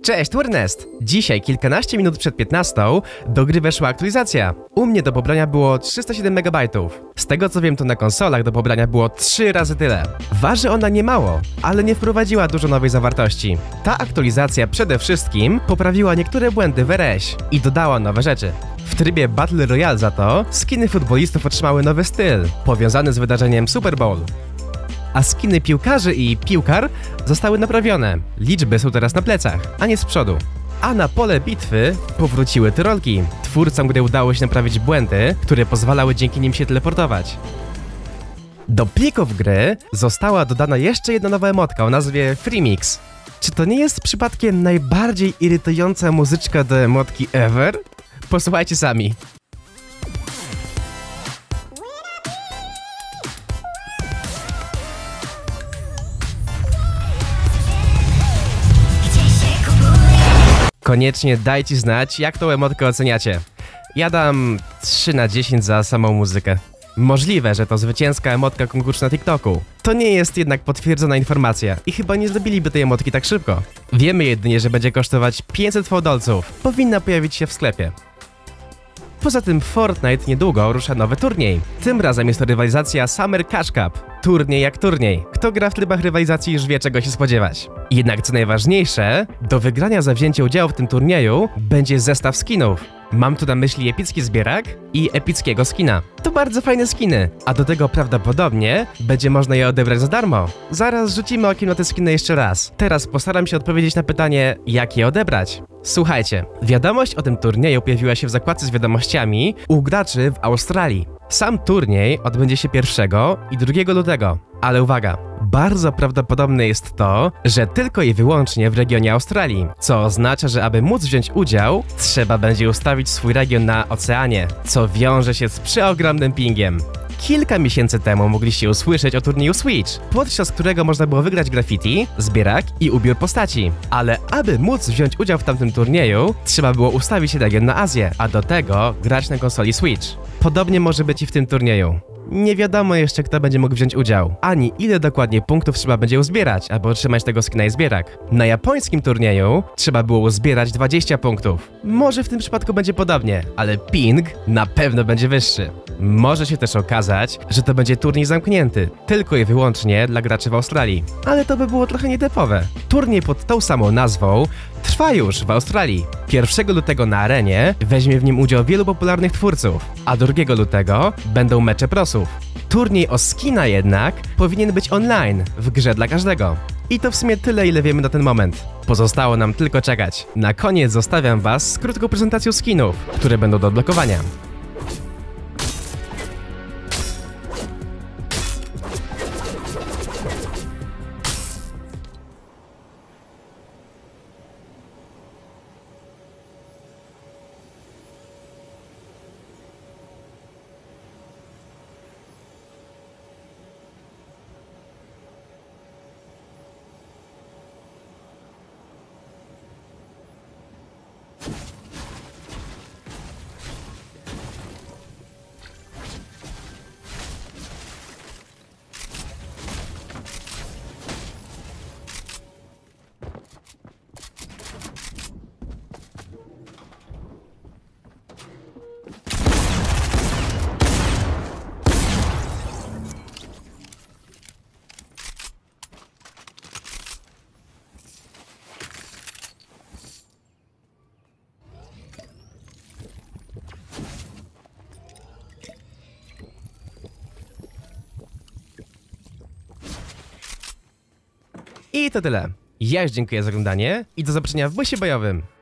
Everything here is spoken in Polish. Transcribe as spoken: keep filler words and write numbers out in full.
Cześć, Turnest! Dzisiaj, kilkanaście minut przed piętnastą, do gry weszła aktualizacja. U mnie do pobrania było trzysta siedem megabajtów. Z tego co wiem, to na konsolach do pobrania było trzy razy tyle. Waży ona niemało, ale nie wprowadziła dużo nowej zawartości. Ta aktualizacja przede wszystkim poprawiła niektóre błędy w R S i dodała nowe rzeczy. W trybie Battle Royale za to skiny futbolistów otrzymały nowy styl, powiązany z wydarzeniem Super Bowl. A skiny piłkarzy i piłkar zostały naprawione. Liczby są teraz na plecach, a nie z przodu. A na pole bitwy powróciły tyrolki. Twórcom gry udało się naprawić błędy, które pozwalały dzięki nim się teleportować. Do plików gry została dodana jeszcze jedna nowa emotka o nazwie Freemix. Czy to nie jest przypadkiem najbardziej irytująca muzyczka do emotki ever? Posłuchajcie sami. Koniecznie dajcie znać, jak tą emotkę oceniacie. Ja dam trzy na dziesięć za samą muzykę. Możliwe, że to zwycięska emotka konkursu na TikToku. To nie jest jednak potwierdzona informacja i chyba nie zrobiliby tej emotki tak szybko. Wiemy jedynie, że będzie kosztować pięćset fałdolców. Powinna pojawić się w sklepie. Poza tym Fortnite niedługo rusza nowy turniej. Tym razem jest to rywalizacja Summer Cash Cup. Turniej jak turniej. Kto gra w trybach rywalizacji już wie, czego się spodziewać. Jednak co najważniejsze, do wygrania za wzięcie udziału w tym turnieju będzie zestaw skinów. Mam tu na myśli epicki zbierak i epickiego skina. To bardzo fajne skiny, a do tego prawdopodobnie będzie można je odebrać za darmo. Zaraz rzucimy okiem na te skiny jeszcze raz. Teraz postaram się odpowiedzieć na pytanie, jak je odebrać. Słuchajcie, wiadomość o tym turnieju pojawiła się w zakładce z wiadomościami u graczy w Australii. Sam turniej odbędzie się pierwszego i drugiego lutego. Ale uwaga, bardzo prawdopodobne jest to, że tylko i wyłącznie w regionie Australii, co oznacza, że aby móc wziąć udział, trzeba będzie ustawić swój region na oceanie, co wiąże się z przeogromnym pingiem. Kilka miesięcy temu mogliście usłyszeć o turnieju Switch, podczas którego można było wygrać graffiti, zbierak i ubiór postaci. Ale aby móc wziąć udział w tamtym turnieju, trzeba było ustawić region na Azję, a do tego grać na konsoli Switch. Podobnie może być i w tym turnieju. Nie wiadomo jeszcze, kto będzie mógł wziąć udział, ani ile dokładnie punktów trzeba będzie uzbierać, aby otrzymać tego skina i zbierak. Na japońskim turnieju trzeba było uzbierać dwadzieścia punktów. Może w tym przypadku będzie podobnie, ale ping na pewno będzie wyższy. Może się też okazać, że to będzie turniej zamknięty, tylko i wyłącznie dla graczy w Australii. Ale to by było trochę nietypowe. Turniej pod tą samą nazwą trwa już w Australii. pierwszego lutego na arenie weźmie w nim udział wielu popularnych twórców, a drugiego lutego będą mecze prosów. Turniej o skina jednak powinien być online, w grze dla każdego. I to w sumie tyle, ile wiemy na ten moment. Pozostało nam tylko czekać. Na koniec zostawiam was z krótką prezentacją skinów, które będą do odblokowania. I to tyle. Ja już dziękuję za oglądanie i do zobaczenia w busie bojowym.